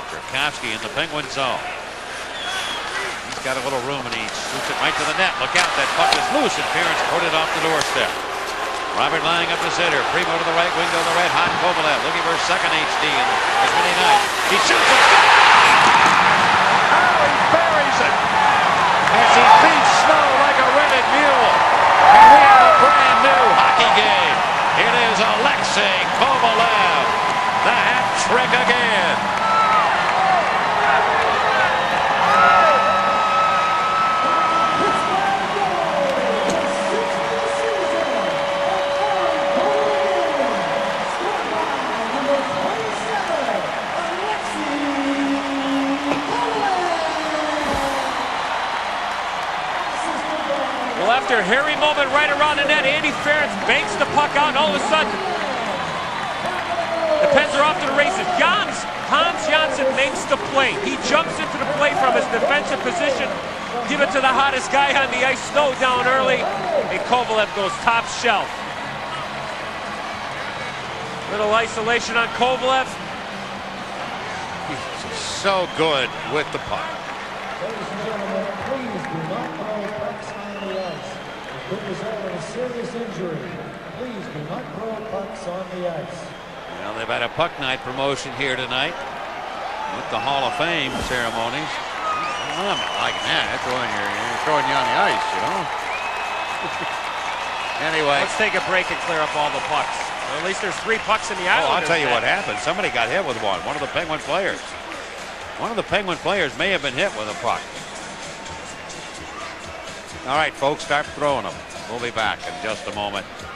Jerkowski in the Penguin zone. He's got a little room and he shoots it right to the net. Look out, that puck is loose and Ference put it off the doorstep. Robert Lang up the center. Primo to the right wing to the red hot. Kovalev looking for a second HD in as many nights. He shoots it. Oh, he buries it as he beats snow like a rented mule. And we have a brand new hockey game. It is Alexei Kovalev. The hat trick again. Well, after a hairy moment right around the net, Andy Ference banks the puck out, and all of a sudden, the Pens are off to the races. Hans Janssen makes the play. He jumps into the play from his defensive position, give it to the hottest guy on the ice, Snow down early, and Kovalev goes top shelf. Little isolation on Kovalev. He's so good with the puck. Ladies and gentlemen, please do not throw pucks on the ice. It could result in a serious injury. Please do not throw pucks on the ice. Well, they've had a puck night promotion here tonight with the Hall of Fame ceremonies. I'm not liking that. Throwing you on the ice, you know. Anyway, let's take a break and clear up all the pucks. Or at least there's 3 pucks in the Islanders. Oh, I'll tell you what happened. Somebody got hit with one. One of the Penguin players. One of the Penguin players may have been hit with a puck. All right, folks, start throwing them. We'll be back in just a moment.